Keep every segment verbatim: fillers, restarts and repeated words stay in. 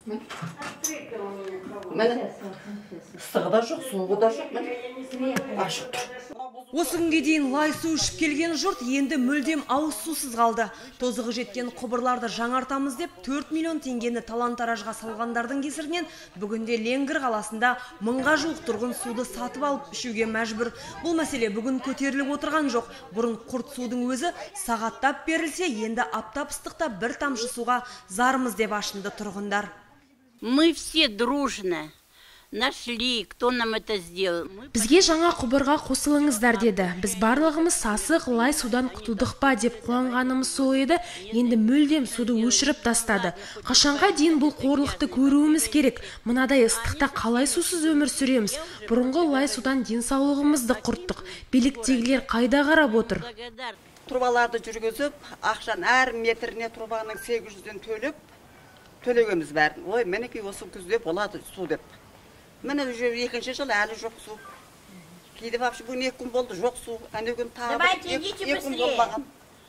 Ыстығы да жоқ, суығы да жоқ. Ашық тұр. Осы күнге дейін лай су ішіп келген жұрт енді мүлдем ауыз сусыз қалды. Тозығы жеткен құбырларды жаңартамыз деп төрт миллион теңгені талан-таражға салғандардың кесірінен бүгінде Ленгір қаласында мыңға жуық тұрғын суды сатып алып ішуге мәжбүр. Бұл мәселе бүгін көтеріліп отырған жоқ. Бұрын құрт судың өзі сағаттап берілсе, енді аптап ыстықта бір тамшы суға зармыз деп ашынды тұрғындар. Мы все дружно нашли, кто нам это сделал. Бізге жаңа құбырға қосылыңыздар деді. Біз барлығымыз сасық лай судан құтылдық па деп қуанғанымыз сол еді. Енді мүлдем суды өшіріп тастады. Қашанға дейін бұл қорлықты көруіміз керек. Мынадай ыстықта қалай сусыз өмір сүреміз? Бұрынғы лай судан денсаулығымызды құрттық. Биліктегілер қайда қарап отыр? Трубаларды жүргізіп, ақшан әр метріне трубаның сегіз жүзден төліп, төлегеміз бәрін. Ой, менеки осы күзде болады су деп. Міне уже екінші жыл әлі жоқ су. Кейде вообще бүгін екі күн болды жоқ су. Әне күн тағы екі күн болмаған.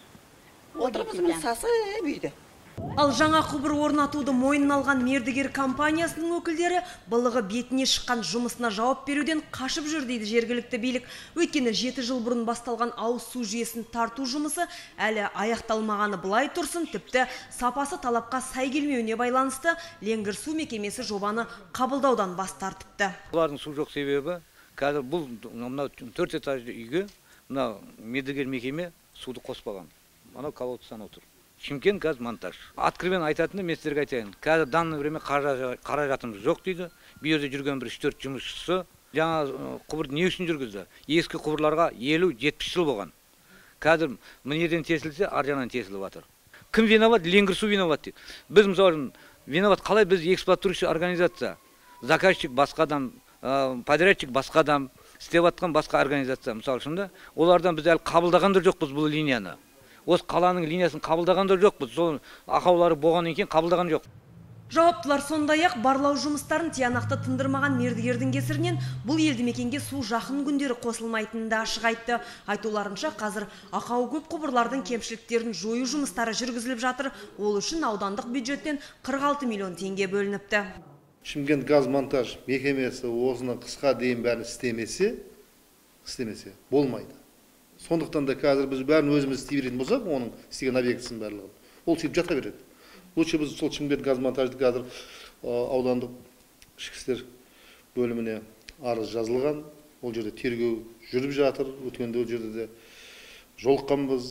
Отырмыз міне сасып үйде. Ал жаңа құбыр орнатуды мойнына алған мердігер компаниясының өкілдері былығы бетіне шыққан жұмысына жауап беруден қашып жүр дейді жергілікті билік. Өйткені жеті жыл бұрын басталған ауыз су жүйесін тарту жұмысы әлі аяқталмағаны былай тұрсын, тіпті сапасы талапқа сай келмеуіне байланысты Ленгір су мекемесі жобаны қабылдаудан бас тартыпты. Бұлардың су жоқ себебі, қазір бұл төрт этажды үйге мердігер мекеме суды қоспаған. Анау колодцан отыр. Шымкент газ монтаж. Откровенно айтатынды мен сіздерге айтайын. Қазір данный время қаражатымыз жоқ дейді. Бұл жерде жүрген бір үш төрт жұмысшысы жаңа құбырды не үшін жүргізді? Ескі құбырларға елу жетпіс жыл болған. Қазір мінеден тесілсе, аржанан тесіліп жатыр. Кім виноват? Ленгір су виноват дейді. Біз мысалы виноват қалай біз эксплуатирующий организация, заказчик басқа адам, подрядчик басқа адам, істеп жатқан басқа организация. Мысалы үшін олардан біз әлі қабылдағандар жоқпыз бұл линияны. Осы қаланың линиясын қабылдағандар жоқпыз. Сол ақаулары болғаннан кейін қабылдаған жоқ. Жауаптылар сондай-ақ барлау жұмыстарын тиянақты тындырмаған мердігердің кесірінен бұл елді мекенге су жақын күндері қосылмайтынын да ашық айтты. Айтуларынша қазір ақау көп құбырлардың кемшіліктерін жою жұмыстары жүргізіліп жатыр. Ол үшін аудандық бюджеттен қырық алты миллион теңге бөлініпті. Шымкент газ монтаж мекемесі осыны қысқа дейін бәрін істемесе, істемесе болмайды. Сондықтан да қазір біз бәрін өзіміз істей беретін болсақ, оның істеген объектісін барлығын, ол сөйтіп жата береді. Лучше біз сол Шымкент газ монтажды қазір аудандық ішкі істер бөліміне арыз жазылған, ол жерде тергеу жүріп жатыр. Өткенде ол жерде де жолыққанбыз,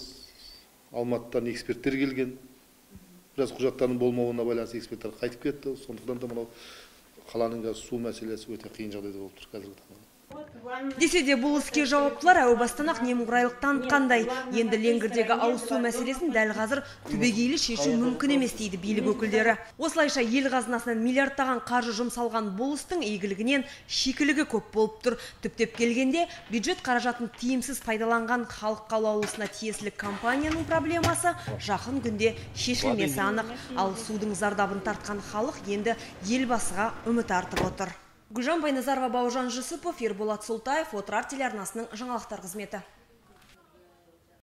Алматыдан эксперттер келген. Біраз құжаттардың болмауына байланысты эксперттер қайтып кетті. Сондықтан да мынау қаланың су мәселесі өте қиын жағдайда болып тұр қазіргі таңда. Десе де бұл іске жауаптылар әу бастан-ақ немқұрайлық танытқандай. Енді Ленгірдегі ауыз су мәселесін дәл қазір түбегейлі шешу мүмкін емес дейді билік өкілдері. Осылайша ел қазынасынан миллиардтаған қаржы жұмсалған бұл істің игілігінен шикілігі көп болып тұр. Түптеп келгенде бюджет қаражатын тиімсіз пайдаланған халық қалаулысына тиесілі компанияның проблемасы жақын күнде шешілмесі анық. Ал судың зардабын тартқан халық енді елбасыға үміт артып отыр. Гүлжан Байназарова, Бауыржан Жүсіпов, Ерболат Сұлтаев, Отырар телеарнасының жаңалықтар қызметі.